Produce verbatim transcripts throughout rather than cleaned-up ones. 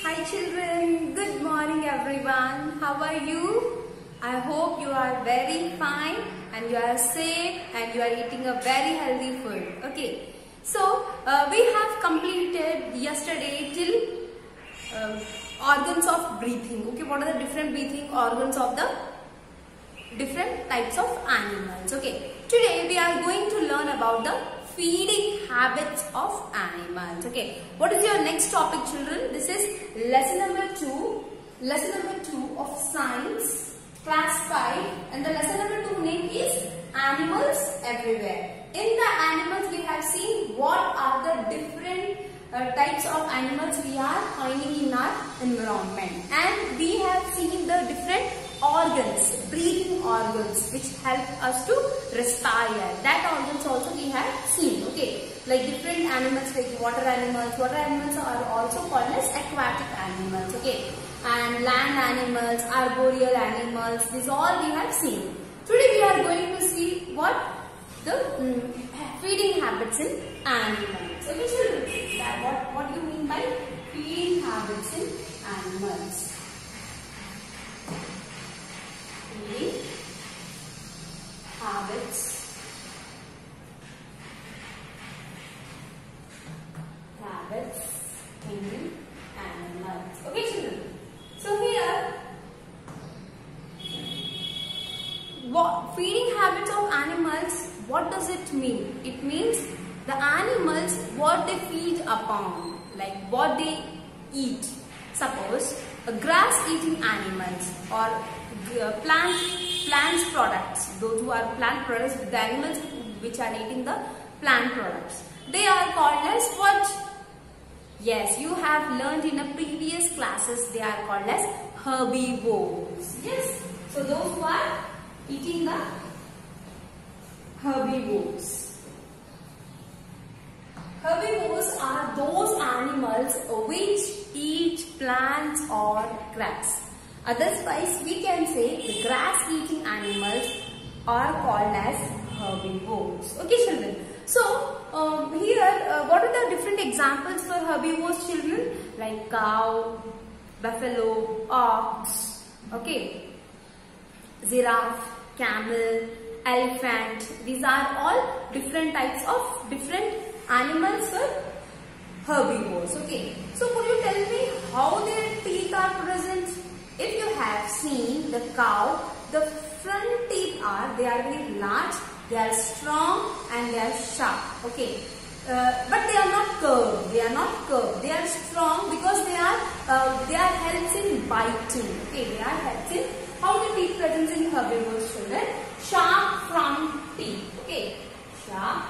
Hi children, good morning everyone. How are you? I hope you are very fine and you are safe and you are eating a very healthy food. Okay, so uh, we have completed yesterday till uh, organs of breathing. Okay, what are the different breathing organs of the different types of animals? Okay, today we are going to learn about the feeding habits of animals. Okay, what is your next topic, children? This is lesson number two. Lesson number two of science, class five, and the lesson number two name is animals everywhere. In the animals, we have seen what are the different uh, types of animals we are finding in our environment, and we have seen the different organs, breathing organs, which help us to respire. That organs also we have seen. Okay, like different animals, like water animals. Water animals are also called as aquatic animals. Okay, and land animals, arboreal animals. These all we have seen. Today we are going to see what the mm, feeding habits in animals. Okay, children, that what what do you mean by feeding habits in animals? Feeding habits habits in animals. Okay, children. So here, what feeding habits of animals? What does it mean? It means the animals what they feed upon, like what they eat. Suppose a grass-eating animals or uh, plant plants products. Those who are plant products, the animals which are eating the plant products, they are called as what? Yes, you have learned in a previous classes. They are called as herbivores. Yes. So those who are eating the herbivores. Herbivores are those animals which eat plants or grass. Otherwise, we can say the grass-eating animals are called as herbivores. Okay, children. So, um, here, uh, what are the different examples for herbivores, children? Like cow, buffalo, ox, okay, giraffe, camel, elephant. These are all different types of different animals for herbivores. Okay. So, could you tell me how their teeth are present? If you have seen the cow, the front teeth are, they are very large, they are strong and they are sharp. Okay. Uh, but they are not curved. They are not curved. They are strong because they are uh, they are helps in biting. Okay. They are helps in how the teeth present in herbivores, children. Sharp front teeth. Okay. Sharp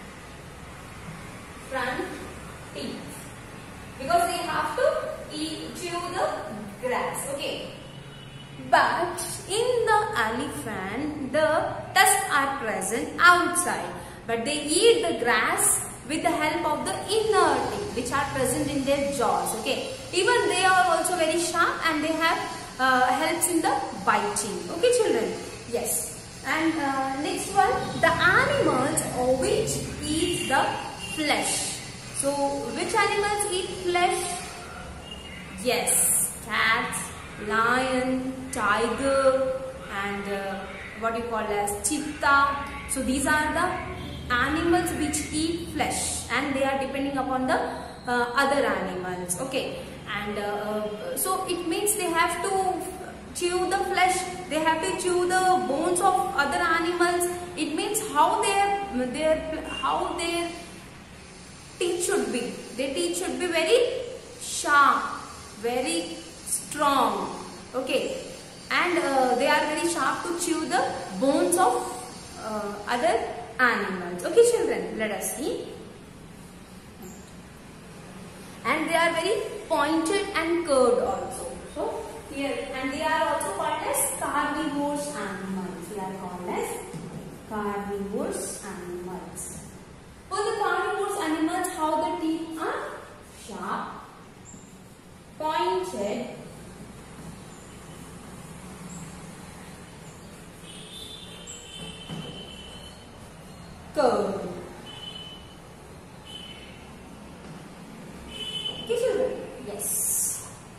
front teeth. Because they have to eat, chew the grass. Okay. But in the elephant, the tusks are present outside. But they eat the grass with the help of the inner teeth, which are present in their jaws. Okay. Even they are also very sharp and they have uh, helps in the biting. Okay, children. Yes. And uh, next one, the animals which eat the flesh. So, which animals eat flesh? Yes, cats, lion, tiger, and uh, what you call as cheetah. So, these are the animals which eat flesh, and they are depending upon the uh, other animals. Okay, and uh, so it means they have to chew the flesh. They have to chew the bones of other animals. It means how their their how their teeth should be. Their teeth should be very sharp, very strong. Okay, and uh, they are very sharp to chew the bones of uh, other animals. Okay, children, let us see. And they are very pointed and curved also. So here, and they are also called as carnivorous animals. They are called as carnivorous animals. For the carnivorous animals, how the teeth are sharp, pointed, curved. Okay, children? Yes.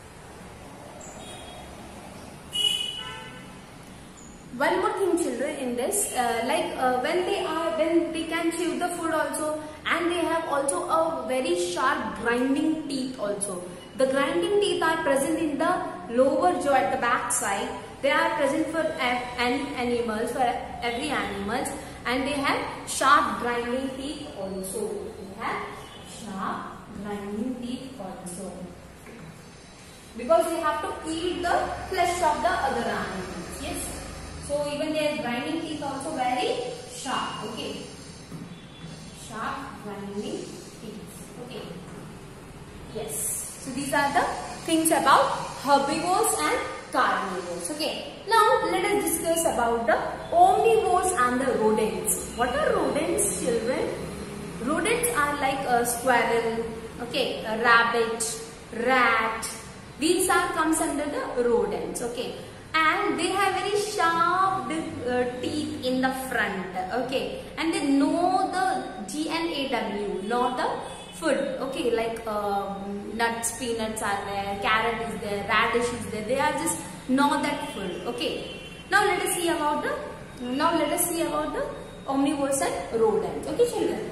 one more thing children in this, uh, like uh, when they are, when they can chew the food also, and they have also a very sharp grinding teeth also. The grinding teeth are present in the lower jaw at the back side. They are present for any animals, for every animals, and they have sharp grinding teeth also. They have sharp grinding teeth also. Because they have to eat the flesh of the other animals. Yes. So even their grinding teeth also very sharp. Okay. Sharp grinding teeth. Okay. Yes. So these are the things about herbivores and carnivores. Okay. Now let us discuss about the omnivores and the rodents. What are rodents, children? Rodents are like a squirrel, okay, a rabbit, rat. These are comes under the rodents. Okay. And they have very sharp uh, teeth in the front. Okay. And they know the G N A W, know the food. Okay, like um, nuts, peanuts are there, carrot is there, radish is there. They are just know that food. Okay. Now let us see about the now let us see about the omnivores and rodents. Okay, children.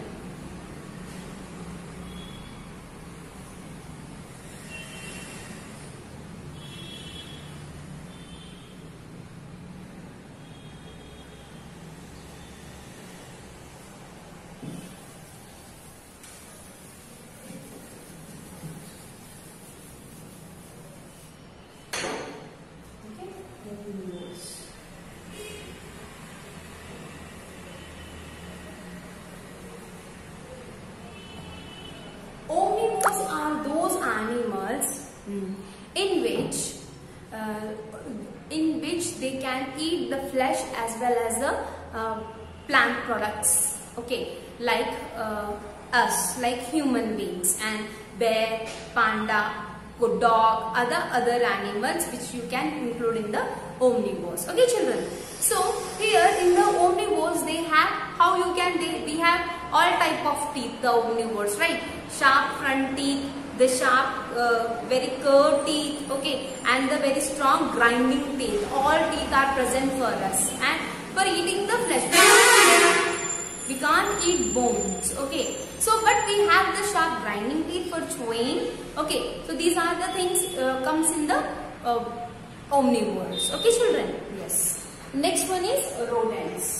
Omnivores are those animals mm, in which uh, in which they can eat the flesh as well as the uh, plant products. Okay, like uh, us, like human beings, and bear, panda, dog, other other animals which you can include in the omnivores. Okay, children. So here in the omnivores they have how you can they we have all type of teeth, the omnivores, right? Sharp front teeth, the sharp uh, very curved teeth, okay, and the very strong grinding teeth. All teeth are present for us, and for eating the flesh we can't eat bones. Okay, so but we have the sharp grinding teeth for chewing. Okay, so these are the things uh, comes in the uh, omnivores. Okay, children. Yes. Next one is rodents.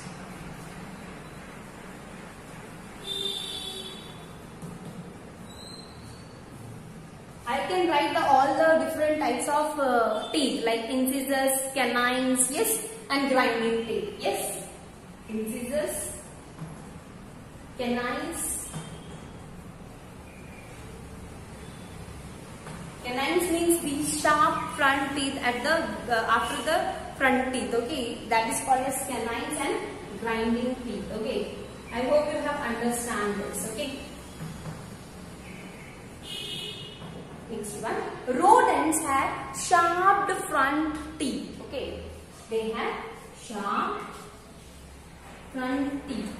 I can write the, all the different types of uh, teeth like incisors, canines, yes, and grinding teeth. Yes, incisors, canines. Canines means the sharp front teeth at the uh, after the front teeth. Okay, that is called as canines and grinding teeth. Okay, I hope you have understand this. Okay. Next one, rodents have sharp front teeth. Okay, they have sharp front teeth.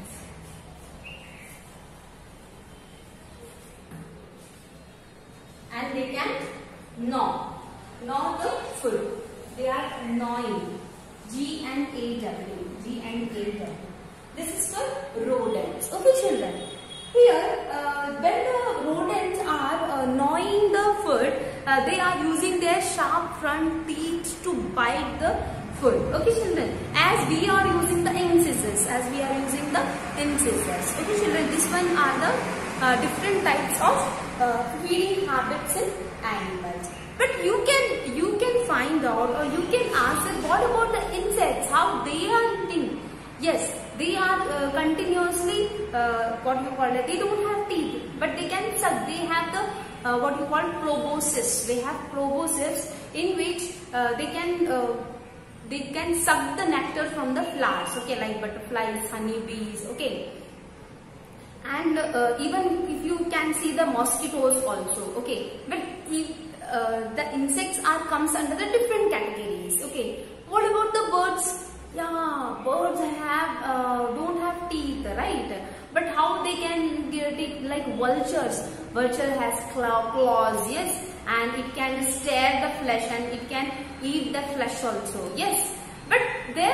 And they can gnaw, gnaw the food. They are gnawing. G and A W, G and A W. This is for rodents. Okay, children. Here, uh, when the rodents are uh, gnawing the food, uh, they are using their sharp front teeth to bite the food. Okay, children. As we are using the incisors, as we are using the incisors. Okay, children. This one are the uh, different types of uh, feeding habits in animals. But you can you can find out, or you can ask that what about the insects? How they are eating? Yes, they are uh, continuously uh, what you call it. They don't have teeth, but they can suck. They have the uh, what you call proboscis. They have proboscis in which uh, they can uh, they can suck the nectar from the flowers. Okay, like butterflies, honeybees. Okay, and uh, even if you can see the mosquitoes also. Okay, but if uh, the insects are comes under the different categories. Okay, what about the birds? Yeah, birds have uh, don't have teeth, right? But how they can get it? Like vultures. Vulture has claw, claws, yes, and it can stare the flesh and it can eat the flesh also, yes. But their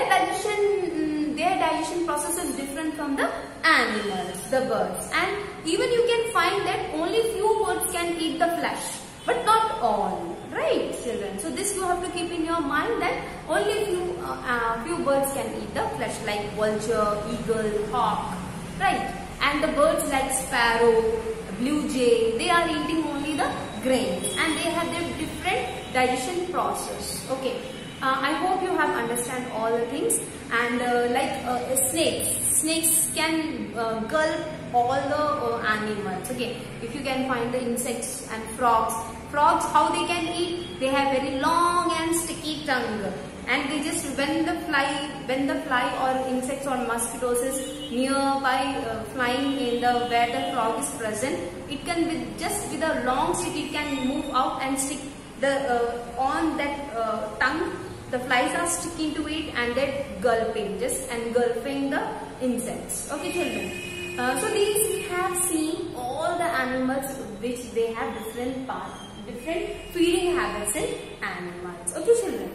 digestion process is different from the animals, the birds. And even you can find that only few birds can eat the flesh, but not all, right children? So this you have to keep in your mind that only few uh, uh, few birds can eat the flesh, like vulture, eagle, hawk, right? And the birds like sparrow, blue jay, they are eating only the grains and they have their different digestion process. Okay, uh, I hope you have understand all the things. And uh, like uh, snakes, snakes can uh, gulp all the uh, animals. Okay, if you can find the insects and frogs, frogs how they can eat? They have very long and sticky tongue, and they just when the fly when the fly or insects or mosquitoes is nearby uh, flying in the where the frog is present, it can with just with a long stick it can move out and stick the uh, on that uh, tongue. The flies are sticking to it and they're gulping, just engulfing the insects. Okay children, uh, so these we have seen all the animals which they have different parts, different feeding habits in animals. Okay children.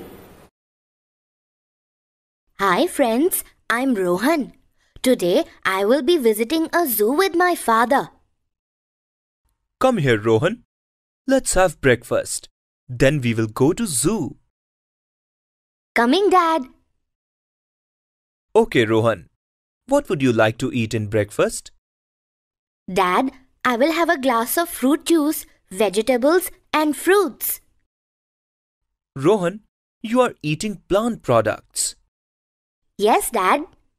Hi friends, I'm Rohan. Today I will be visiting a zoo with my father. Come here, Rohan. Let's have breakfast. Then we will go to zoo. Coming, Dad. Okay, Rohan. What would you like to eat in breakfast? Dad, I will have a glass of fruit juice, vegetables and fruits. Rohan, you are eating plant products. Yes, Dad.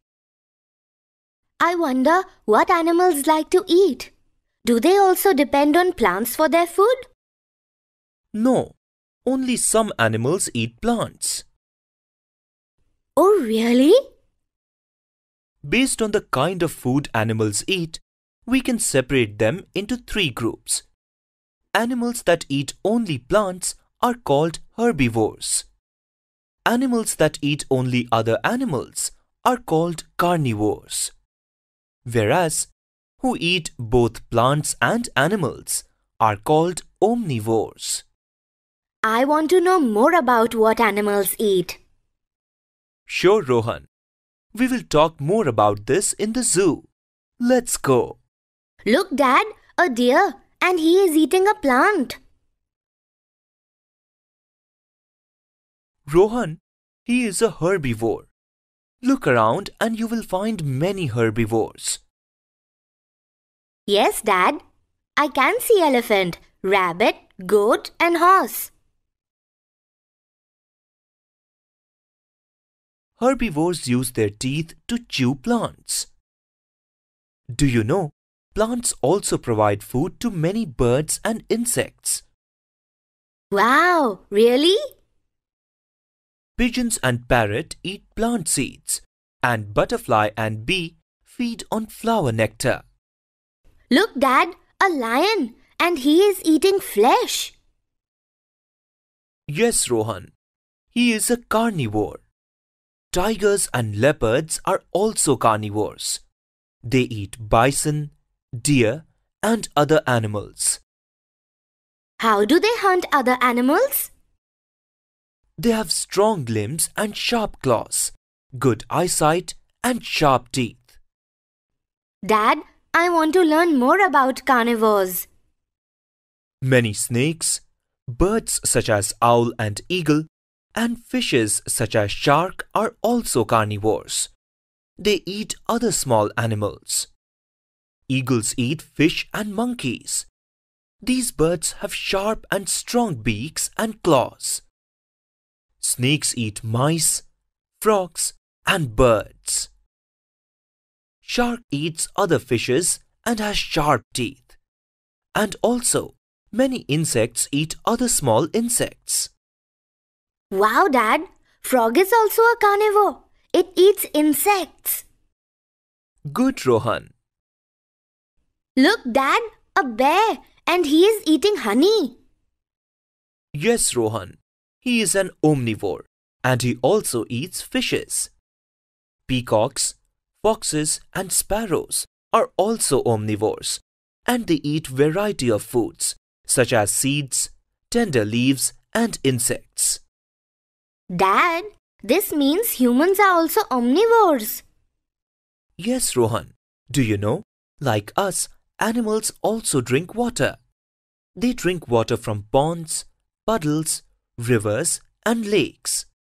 I wonder what animals like to eat. Do they also depend on plants for their food? No, only some animals eat plants. Oh, really? Based on the kind of food animals eat, we can separate them into three groups. Animals that eat only plants are called herbivores. Animals that eat only other animals are called carnivores. Whereas, who eat both plants and animals are called omnivores. I want to know more about what animals eat. Sure, Rohan. We will talk more about this in the zoo. Let's go. Look, Dad, a deer, and he is eating a plant. Rohan, he is a herbivore. Look around and you will find many herbivores. Yes, Dad. I can see elephant, rabbit, goat, and horse. Herbivores use their teeth to chew plants. Do you know, plants also provide food to many birds and insects. Wow, really? Pigeons and parrot eat plant seeds, and butterfly and bee feed on flower nectar. Look, Dad, a lion, and he is eating flesh. Yes, Rohan, he is a carnivore. Tigers and leopards are also carnivores. They eat bison, deer, and other animals. How do they hunt other animals? They have strong limbs and sharp claws, good eyesight, and sharp teeth. Dad, I want to learn more about carnivores. Many snakes, birds such as owl and eagle, and fishes such as shark are also carnivores. They eat other small animals. Eagles eat fish and monkeys. These birds have sharp and strong beaks and claws. Snakes eat mice, frogs, and birds. Shark eats other fishes and has sharp teeth. And also, many insects eat other small insects. Wow, Dad! Frog is also a carnivore. It eats insects. Good, Rohan. Look, Dad! A bear, and he is eating honey. Yes, Rohan. He is an omnivore, and he also eats fishes. Peacocks, foxes, and sparrows are also omnivores, and they eat variety of foods, such as seeds, tender leaves, and insects. Dad, this means humans are also omnivores. Yes, Rohan. Do you know, like us, animals also drink water. They drink water from ponds, puddles, rivers and lakes.